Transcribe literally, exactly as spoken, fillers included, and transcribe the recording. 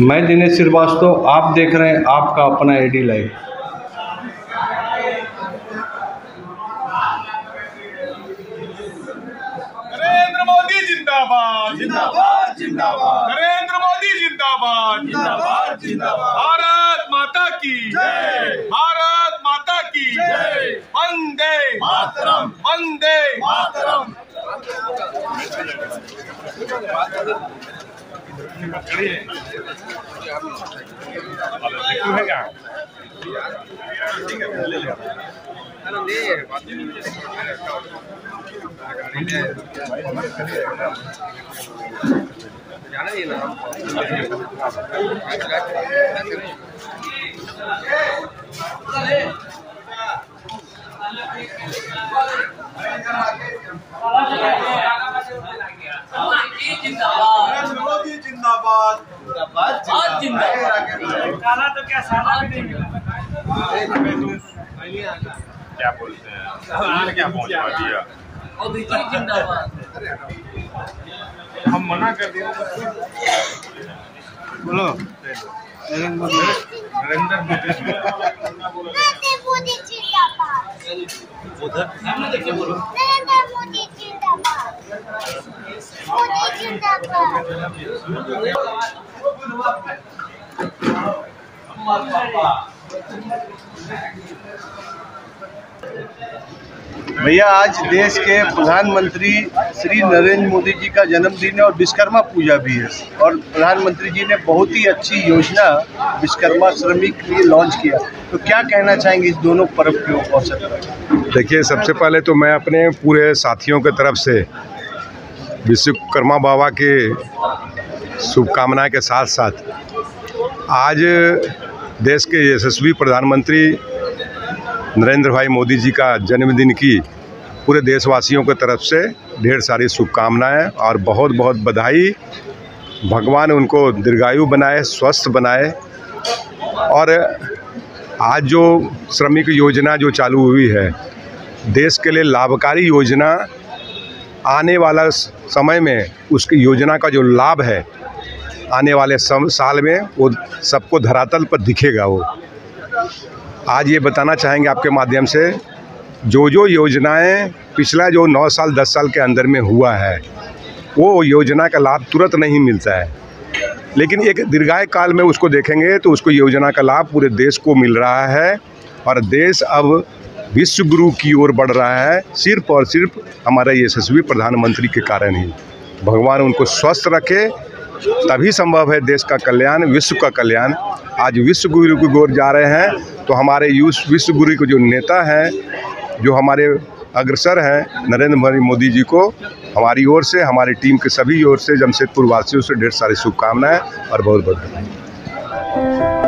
मैं दिनेश श्रीवास्तव, आप देख रहे हैं आपका अपना एडी लाइव। नरेंद्र मोदी जिंदाबाद जिंदाबाद जिंदाबाद। नरेंद्र मोदी जिंदाबाद जिंदाबाद जिंदाबाद। भारत माता की जय, भारत माता की जय। वंदे मातरम, वंदे मातरम। मोदी जिंदाबाद जिंदाबाद जिंदाबाद। काला तो क्या साला भी नहीं मिला। क्या बोलते हैं, क्या पहुंचा दिया। मोदी जिंदाबाद। हम मना कर दिए। बोलो नरेंद्र मोदी, नरेंद्र मोदी जिंदाबाद। उधर सामने देखिए, बोलो नरेंद्र मोदी जिंदाबाद, मोदी जिंदाबाद। भैया, आज देश के प्रधानमंत्री श्री नरेंद्र मोदी जी का जन्मदिन है और विश्वकर्मा पूजा भी है, और प्रधानमंत्री जी ने बहुत ही अच्छी योजना विश्वकर्मा श्रमिक के लिए लॉन्च किया। तो क्या कहना चाहेंगे इस दोनों पर्व के अवसर पर? देखिए, सबसे पहले तो मैं अपने पूरे साथियों की तरफ से विश्वकर्मा बाबा के शुभकामनाएं के साथ साथ आज देश के यशस्वी प्रधानमंत्री नरेंद्र भाई मोदी जी का जन्मदिन की पूरे देशवासियों की तरफ से ढेर सारी शुभकामनाएं और बहुत बहुत बधाई। भगवान उनको दीर्घायु बनाए, स्वस्थ बनाए। और आज जो श्रमिक योजना जो चालू हुई है, देश के लिए लाभकारी योजना, आने वाला समय में उसकी योजना का जो लाभ है आने वाले साल में वो सबको धरातल पर दिखेगा। वो आज ये बताना चाहेंगे आपके माध्यम से, जो जो योजनाएं पिछला जो नौ साल दस साल के अंदर में हुआ है, वो योजना का लाभ तुरंत नहीं मिलता है, लेकिन एक दीर्घाय काल में उसको देखेंगे तो उसको योजना का लाभ पूरे देश को मिल रहा है। और देश अब विश्व गुरु की ओर बढ़ रहा है, सिर्फ और सिर्फ हमारे यशस्वी प्रधानमंत्री के कारण ही। भगवान उनको स्वस्थ रखे, तभी संभव है देश का कल्याण, विश्व का कल्याण। आज विश्व गुरु की ओर जा रहे हैं, तो हमारे विश्व गुरु के जो नेता हैं, जो हमारे अग्रसर हैं, नरेंद्र भाई मोदी जी को हमारी ओर से, हमारी टीम के सभी ओर से, जमशेदपुर वासियों से ढेर सारी शुभकामनाएं और बहुत बहुत धन्यवाद।